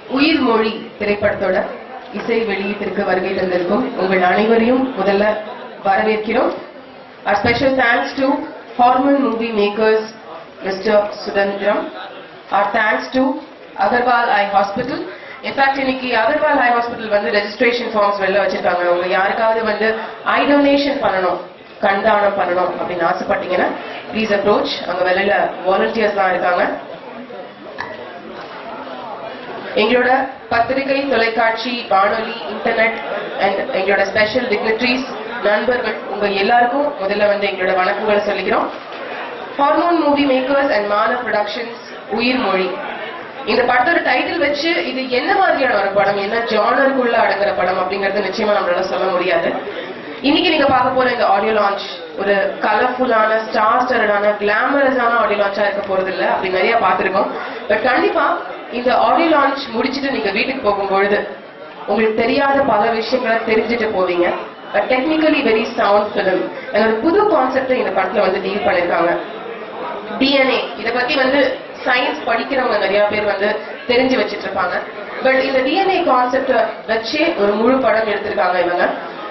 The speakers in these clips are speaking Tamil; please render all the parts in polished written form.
உயிர் மொழி திரைப்படத்தோட இசை வெளியீட்டிற்கு வருகை தந்திருக்கும் உங்கள் அனைவரையும் முதல்ல வரவேற்கிறோம். Our special thanks to Hormone Movie Makers, Mr. Sudandram. Our thanks to Agarwal Eye Hospital. In fact, இன்னைக்கு Agarwal Eye Hospital வந்து ரெஜிஸ்ட்ரேஷன் ஃபார்ம்ஸ் வெளில வச்சிருக்காங்க. உங்க யாருக்காவது வந்து ஐ டொனேஷன் பண்ணணும், கண்தானம் பண்ணணும் அப்படின்னு ஆசைப்பட்டீங்கன்னா ப்ளீஸ் அப்ரோச். அங்க வெளியில வாலண்டியர்ஸ்லாம் இருக்காங்க. எங்களோட பத்திரிகை, தொலைக்காட்சி, வானொலி, இன்டர்நெட் அண்ட் எங்களோட ஸ்பெஷல் டிக்னிட்டரிஸ், நண்பர்கள் உங்க எல்லாருக்கும் முதல்ல வந்து எங்களோட வணக்கங்களை சொல்லிக்கிறோம். ஹார்மோன் மூவி மேக்கர்ஸ் அண்ட் மான ப்ரொடக்ஷன்ஸ் உயிர் மொழி, இந்த படத்தோட டைட்டில் வச்சு இது என்ன மாதிரியான ஒரு படம், என்ன ஜானருக்குள்ள அடங்குற படம் அப்படிங்கறது நிச்சயமா நம்மளால சொல்ல முடியாது. இன்னைக்கு நீங்க பார்க்க போற இந்த ஆடியோ லான்ச் ஒரு கலர்ஃபுல்லான, ஸ்டார் ஸ்டரடான, கிளாமரஸான ஆடியோ லான்ச்சா இருக்க போறது இல்ல. அப்படி நிறைய பார்த்திருக்கோம். பட் கண்டிப்பா இந்த ஆடியோ லான்ச் முடிச்சுட்டு நீங்க வீட்டுக்கு போகும்பொழுது உங்களுக்கு தெரியாத பல விஷயங்களை தெரிஞ்சுட்டு போவீங்க. Technically very sound film. ஒரு புது கான்செப்ட் இந்த படத்துல வந்து டீல் பண்ணிருக்காங்க. டிஎன்ஏ, இதை பத்தி வந்து சயின்ஸ் படிக்கிறவங்க நிறைய பேர் வந்து தெரிஞ்சு வச்சிட்டு இருப்பாங்க. பட் இந்த டிஎன்ஏ கான்செப்ட வச்சே ஒரு முழு படம் எடுத்திருக்காங்க இவங்க.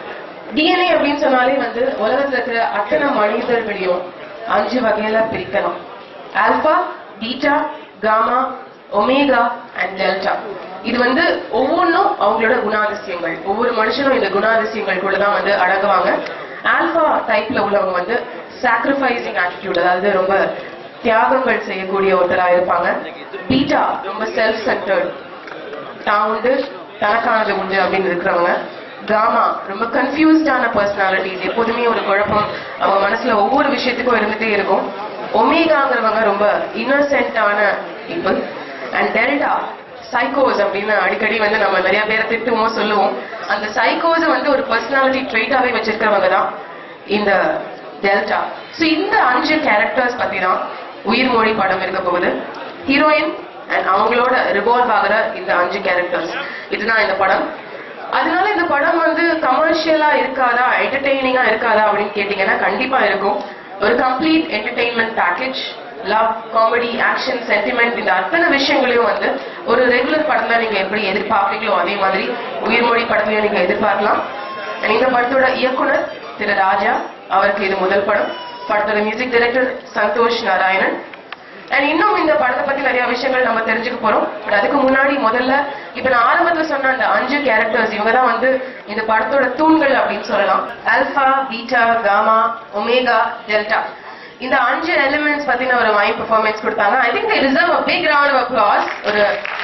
டிஎன்ஏ அப்படின்னு சொன்னாலே வந்து உலகத்துல இருக்கிற அத்தனை மனிதர்களையும் 5 வகையில பிரிக்கலாம். Alpha, beta, gamma, omega and delta. இது வந்து ஒவ்வொன்றும் அவங்களோட குணாதிசயங்கள். ஒவ்வொரு மனுஷனும் இந்த குணாதிசயங்களுக்குள்ளதான் வந்து அடங்குவாங்க. ஆல்பா டைப்ல உள்ளவங்க வந்து சாக்ரிஃபைசிங் ஆட்டிடியூட், அதாவது ரொம்ப தியாகங்கள் செய்யக்கூடிய ஒருத்தரா இருப்பாங்க. பீட்டா ரொம்ப செல்ஃப் சென்டர்ட், தான் உண்டு தனக்கானது உண்டு அப்படின்னு இருக்கிறவங்க. காமா ரொம்ப கன்ஃபியூஸ்டான பர்சனாலிட்டிஸ், எப்போதுமே ஒரு குழப்பம் அவங்க மனசுல ஒவ்வொரு விஷயத்துக்கும் இருந்துட்டே இருக்கும். ஒமேகாங்கிறவங்க ரொம்ப இன்னசென்டான பீப்புள். அண்ட் டெல்டா சைக்கோஸ் அப்படின்னு அடிக்கடி வந்து நம்ம நிறைய பேரை திட்டுவோம், சொல்லுவோம். அந்த சைக்கோஸ் வந்து ஒரு பர்சனாலிட்டி ட்ரெய்டாவே வச்சிருக்கிறவங்க தான் இந்த டெல்டா. ஸோ இந்த 5 கேரக்டர்ஸ் பத்தி தான் உயிர் மொழி படம் இருக்க போகுது. ஹீரோயின் அண்ட் அவங்களோட ரிவால்வ் ஆகிற இந்த 5 கேரக்டர்ஸ், இதுதான் இந்த படம். அதனால இந்த படம் வந்து கமர்ஷியலா இருக்காதா, என்டர்டெய்னிங்கா இருக்காதா அப்படின்னு கேட்டீங்கன்னா கண்டிப்பா இருக்கும். ஒரு complete entertainment package. Love, comedy, action, sentiment, இந்த அத்தனை விஷயங்களையும் வந்து ஒரு ரெகுலர் படத்துல நீங்க எப்படி எதிர்பார்ப்பீங்களோ அதே மாதிரி உயிர்மொழி படத்துலயும் நீங்க எதிர்பார்க்கலாம். இந்த படத்தோட இயக்குனர் திரு ராஜா, அவருக்கு இது முதல் படம். படத்தோட music director Santhosh Narayanan. And இன்னும் இந்த படத்தை பத்தி நிறைய விஷயங்கள் நம்ம தெரிஞ்சுக்க போறோம். பட் அதுக்கு முன்னாடி முதல்ல இப்ப நான் ஆரம்பத்துல சொன்ன அந்த 5 கேரக்டர்ஸ், இவங்க தான் வந்து இந்த படத்தோட தூண்கள் அப்படின்னு சொல்லலாம். Alpha, beta, gamma, omega, delta. இந்த 5 எலிமெண்ட்ஸ் பத்தின ஒரு மைம் பெர்ஃபார்மன்ஸ் கொடுத்தாங்க. I think they deserve a big round of applause. ஒரு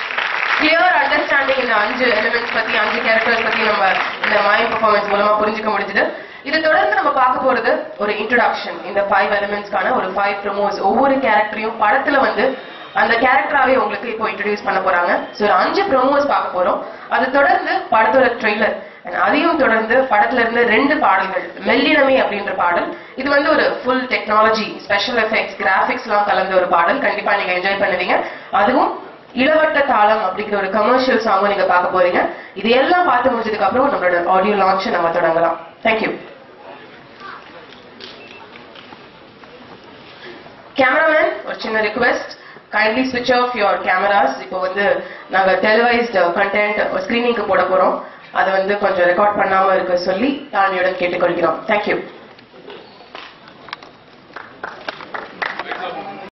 கிளியர் அண்டர்ஸ்டாண்டிங் இந்த 5 எலிமெண்ட்ஸ் பத்தி, 5 கேரக்டர்ஸ் பத்தி நம்ம இந்த மைம் பெர்ஃபார்மன்ஸ் மூலமா புரிஞ்சுக்க முடிஞ்சது. இதை தொடர்ந்து நம்ம பார்க்க போறது ஒரு இன்ட்ரோடக்ஷன். இந்த 5 எலிமெண்ட்ஸ்க்கான ஒரு 5 ப்ரோமோஸ். ஒவ்வொரு கேரக்டரையும் படத்துல வந்து அந்த கேரக்டராவே உங்களுக்கு இப்போ இன்ட்ரோடியூஸ் பண்ண போறாங்க. ஸோ ஒரு 5 ப்ரோமோஸ் பார்க்க போறோம். அது தொடர்ந்து படத்தோட ட்ரெய்லர், அதையும் தொடர்ந்து படத்துல இருந்து 2 பாடல்கள். மெல்லினமே அப்படின்ற பாடல், இது வந்து ஒரு full technology, special effects, graphics எல்லாம் கலந்த ஒரு பாடல். கண்டிப்பா நீங்க என்ஜாய் பண்ணுவீங்க. அதுவும் இளவட்ட தாளம் அப்படிங்கிற ஒரு கமர்ஷியல் சாங்கும் நீங்க பார்க்க போறீங்க. இது எல்லாம் பார்த்து முடிஞ்சதுக்கு அப்புறம் நம்மளோட ஆடியோ லான்ச் நம்ம தொடங்கலாம். தேங்க்யூ. கேமராமேன், ஒரு சின்ன ரிக்வெஸ்ட், கைண்ட்லி ஸ்விட்ச் ஆஃப் யுவர் கேமராஸ். இப்போ வந்து நாங்க டெலிவைஸ்டு கண்டென்ட் ஸ்கிரீனிங்க்கு போட போறோம். அதை வந்து கொஞ்சம் ரெக்கார்ட் பண்ணாம இருக்க சொல்லி தாழ்மையுடன் கேட்டுக்கொள்கிறோம். தேங்க்யூ.